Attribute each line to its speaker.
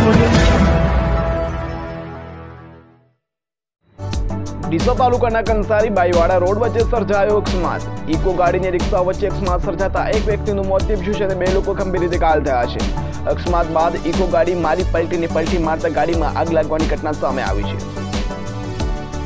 Speaker 1: ડીસા તાલુકાના કંસારી બાઈવાડા રોડ વચ્ચે સર્જાયો અકસ્માત। ઇકો ગાડી અને રિક્ષા વચ્ચે અકસ્માત સર્જાતા એક વ્યક્તિનું મોત નીપજ્યું છે અને 2 લોકો ગંભીર રીતે ઘાયલ થયા છે। અકસ્માત બાદ ઇકો ગાડી મારી પલટી મારતા ગાડીમાં આગ લાગવાની ઘટના સામે આવી છે।